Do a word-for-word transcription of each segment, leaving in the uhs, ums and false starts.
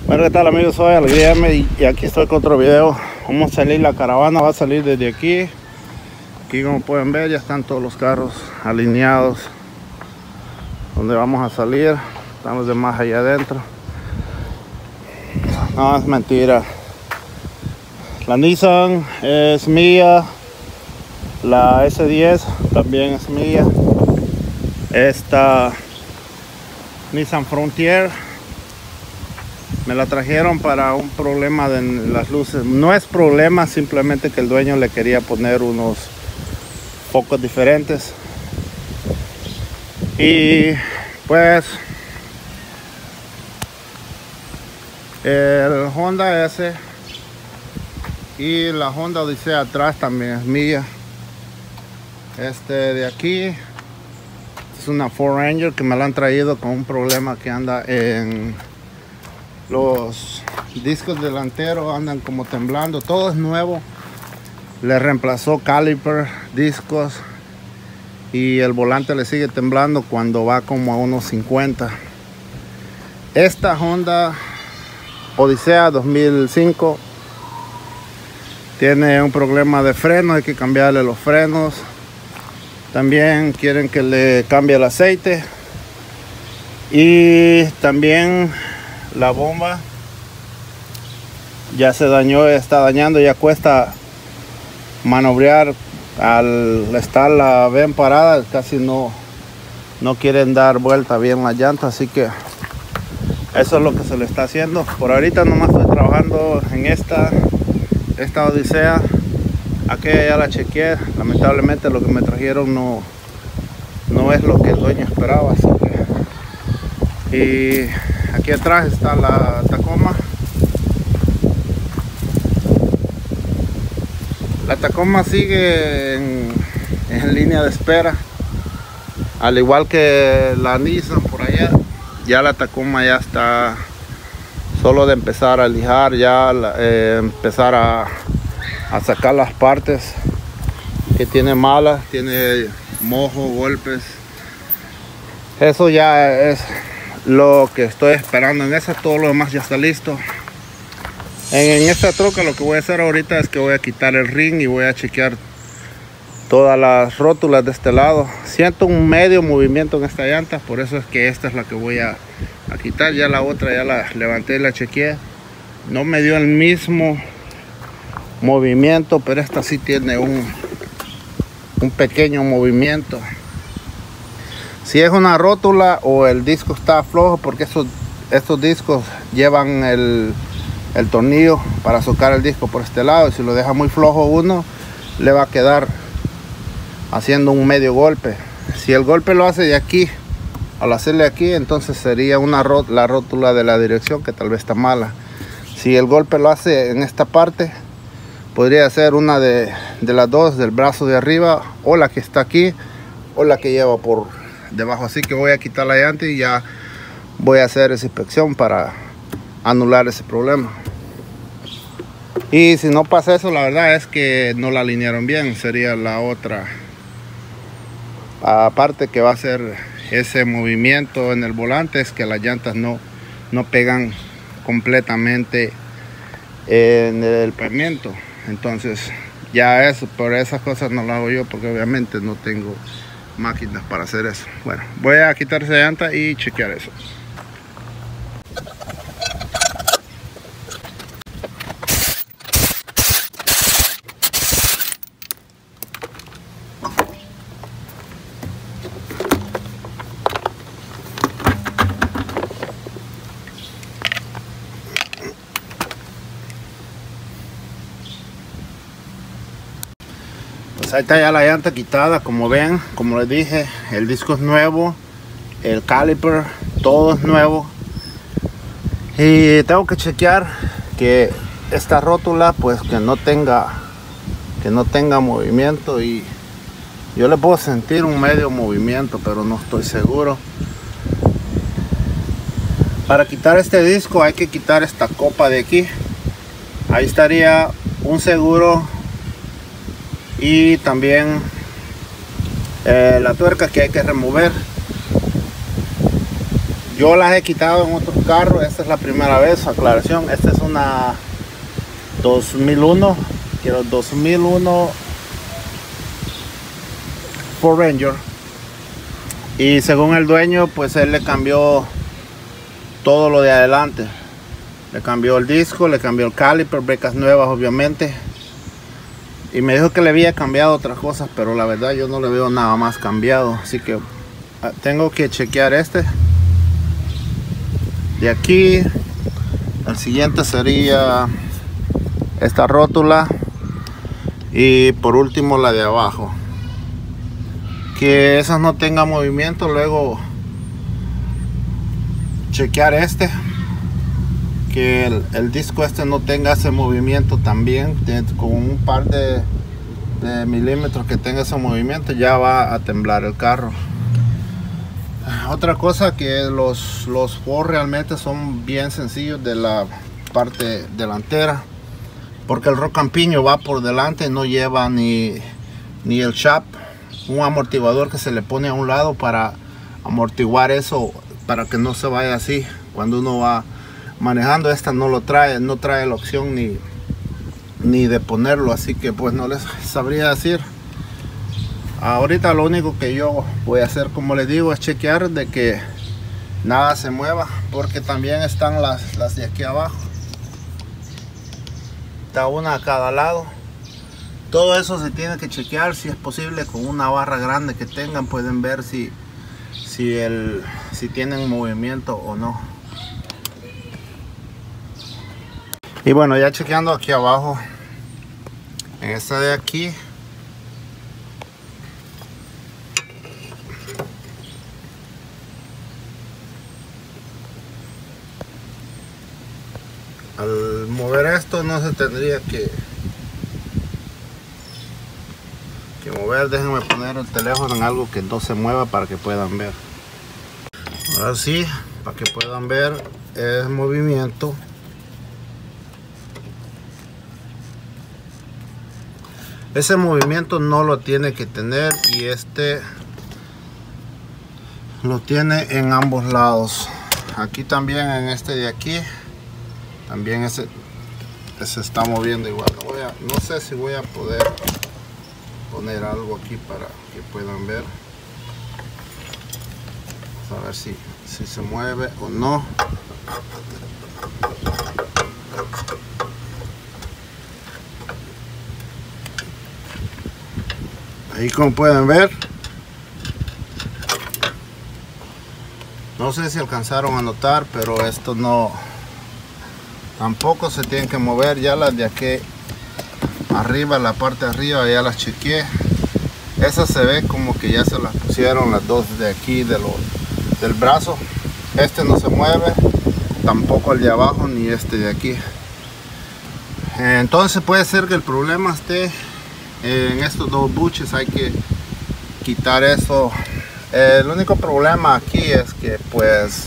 Bueno, ¿qué tal amigos? Soy Alegría M y aquí estoy con otro video. Vamos a salir, la caravana va a salir desde aquí. Aquí como pueden ver ya están todos los carros alineados donde vamos a salir. Están los demás allá adentro. No, es mentira. La Nissan es mía. La S diez también es mía. Esta Nissan Frontier me la trajeron para un problema de las luces. No es problema, simplemente que el dueño le quería poner unos focos diferentes. Y pues el Honda S y la Honda Odyssey atrás también es mía. Este de aquí es una Ford Ranger que me la han traído con un problema que anda en los discos delanteros, andan como temblando. Todo es nuevo, le reemplazó caliper, discos, y el volante le sigue temblando cuando va como a unos cincuenta. Esta Honda Odyssey dos mil cinco tiene un problema de freno, hay que cambiarle los frenos. También quieren que le cambie el aceite, y también la bomba ya se dañó, está dañando, ya cuesta manobrear. Al estar la ven parada, casi no no quieren dar vuelta bien las llantas, así que eso es lo que se le está haciendo. Por ahorita nomás estoy trabajando en esta esta Odisea. Aquella ya la chequeé, lamentablemente lo que me trajeron no no es lo que el dueño esperaba, así que, y aquí atrás está la Tacoma. La Tacoma sigue en, en línea de espera, al igual que la Nissan por allá. Ya la Tacoma ya está solo de empezar a lijar, ya eh, empezar a, a sacar las partes que tiene malas, tiene mojo, golpes. Eso ya es lo que estoy esperando en esa. Todo lo demás ya está listo. En, en esta troca lo que voy a hacer ahorita es que voy a quitar el ring y voy a chequear todas las rótulas de este lado. Siento un medio movimiento en esta llanta, por eso es que esta es la que voy a, a quitar. Ya la otra ya la levanté y la chequeé, no me dio el mismo movimiento, pero esta sí tiene un, un pequeño movimiento. Si es una rótula o el disco está flojo, porque estos, estos discos llevan el el tornillo para socar el disco por este lado, y si lo deja muy flojo uno, le va a quedar haciendo un medio golpe. Si el golpe lo hace de aquí, al hacerle aquí, entonces sería una rot la rótula de la dirección que tal vez está mala. Si el golpe lo hace en esta parte, podría ser una de, de las dos, del brazo de arriba, o la que está aquí, o la que lleva por debajo. Así que voy a quitar la llanta y ya voy a hacer esa inspección para anular ese problema. Y si no pasa eso, la verdad es que no la alinearon bien. Sería la otra aparte que va a ser ese movimiento en el volante, es que las llantas no, no pegan completamente en el pavimento. Entonces ya eso, por esas cosas no lo hago yo, porque obviamente no tengo máquinas para hacer eso. Bueno, voy a quitar esa llanta y chequear eso. Pues ahí está ya la llanta quitada, como ven, como les dije, el disco es nuevo, el caliper, todo es nuevo. Y tengo que chequear que esta rótula pues que no tenga que no tenga movimiento, y yo le puedo sentir un medio movimiento, pero no estoy seguro. Para quitar este disco hay que quitar esta copa de aquí. Ahí estaría un seguro, y también eh, la tuerca que hay que remover. Yo las he quitado en otros carros, esta es la primera vez, aclaración. Esta es una dos mil uno, quiero dos mil uno Ford Ranger, y según el dueño, pues él le cambió todo lo de adelante. Le cambió el disco, le cambió el caliper, brecas nuevas obviamente, y me dijo que le había cambiado otras cosas, pero la verdad yo no le veo nada más cambiado, así que tengo que chequear este de aquí. El siguiente sería esta rótula, y por último la de abajo, que esas no tengan movimiento. Luego chequear este, que el, el disco este no tenga ese movimiento también, con un par de, de milímetros que tenga ese movimiento, ya va a temblar el carro. Otra cosa, que los, los Ford realmente son bien sencillos de la parte delantera, porque el rocampiño va por delante, no lleva ni, ni el chap, un amortiguador que se le pone a un lado para amortiguar eso, para que no se vaya así cuando uno va manejando. Esta no lo trae, no trae la opción ni, ni de ponerlo, así que pues no les sabría decir. Ahorita lo único que yo voy a hacer, como les digo, es chequear de que nada se mueva, porque también están las, las de aquí abajo. Está una a cada lado. Todo eso se tiene que chequear, si es posible con una barra grande que tengan, pueden ver si, si, el, si tienen movimiento o no. Y bueno, ya chequeando aquí abajo, en esta de aquí, al mover esto no se tendría que, que mover. Déjenme poner el teléfono en algo que no se mueva para que puedan ver. Ahora sí, para que puedan ver el movimiento. Ese movimiento no lo tiene que tener, y este lo tiene en ambos lados. Aquí también, en este de aquí, también ese, se está moviendo igual. No, voy a, no sé si voy a poder poner algo aquí para que puedan ver. Vamos a ver si, si se mueve o no. Ahí, como pueden ver, no sé si alcanzaron a notar, pero esto no, tampoco se tienen que mover. Ya las de aquí arriba, la parte de arriba, ya las chequeé. Esas se ve como que ya se las pusieron, las dos de aquí de lo, del brazo. Este no se mueve, tampoco el de abajo ni este de aquí. Entonces puede ser que el problema esté en estos dos buches. Hay que quitar eso. El único problema aquí es que pues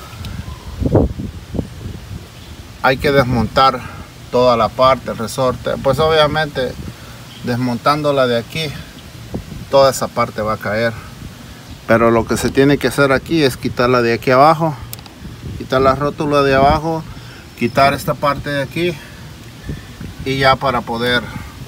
hay que desmontar toda la parte, el resorte. Pues obviamente desmontándola de aquí, toda esa parte va a caer, pero lo que se tiene que hacer aquí es quitarla de aquí abajo, quitar la rótula de abajo, quitar esta parte de aquí, y ya para poder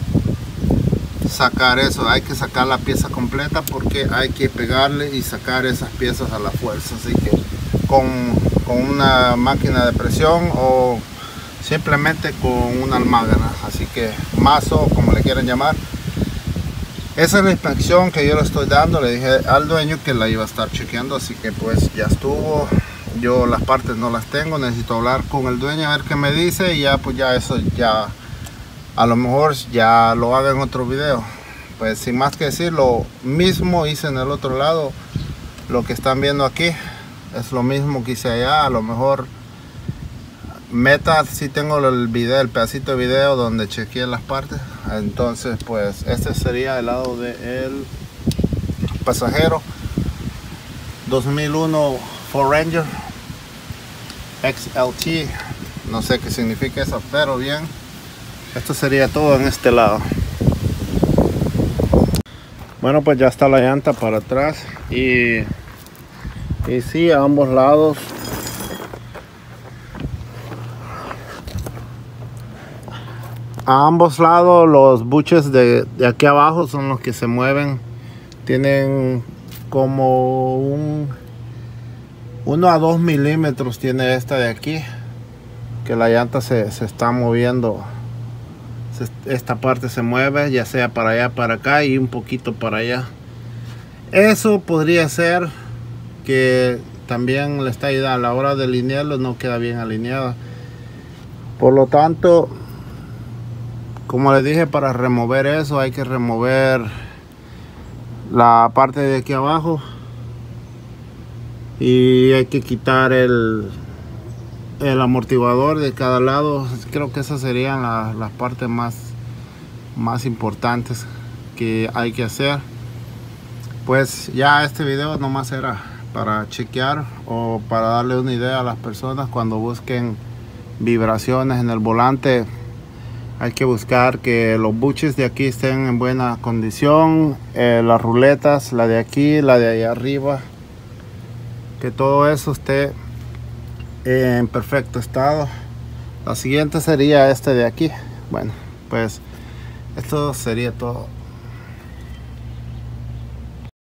sacar eso hay que sacar la pieza completa, porque hay que pegarle y sacar esas piezas a la fuerza. Así que con, con una máquina de presión o simplemente con una almágana, así que mazo, como le quieran llamar. Esa es la inspección que yo le estoy dando. Le dije al dueño que la iba a estar chequeando, así que pues ya estuvo. Yo las partes no las tengo, necesito hablar con el dueño a ver qué me dice, y ya pues ya eso ya a lo mejor ya lo haga en otro video. Pues sin más que decir, lo mismo hice en el otro lado. Lo que están viendo aquí es lo mismo que hice allá. A lo mejor meta si tengo el video, el pedacito de video donde chequeé las partes. Entonces pues este sería el lado del pasajero. Dos mil uno Ford Ranger X L T, no sé qué significa eso, pero bien, esto sería todo en este lado. Bueno, pues ya está la llanta para atrás, y y sí, a ambos lados a ambos lados los buches de, de aquí abajo son los que se mueven. Tienen como un uno a dos milímetros tiene esta de aquí, que la llanta se, se está moviendo. Se, esta parte se mueve, ya sea para allá, para acá y un poquito para allá. Eso podría ser que también le está ayudando a la hora de alinearlo, no queda bien alineada. Por lo tanto, como les dije, para remover eso hay que remover la parte de aquí abajo y hay que quitar el, el amortiguador de cada lado. Creo que esas serían las la partes más, más importantes que hay que hacer. Pues ya este video nomás era para chequear o para darle una idea a las personas cuando busquen vibraciones en el volante. Hay que buscar que los buches de aquí estén en buena condición, eh, las ruletas, la de aquí, la de allá arriba, que todo eso esté en perfecto estado. La siguiente sería este de aquí. Bueno, pues esto sería todo.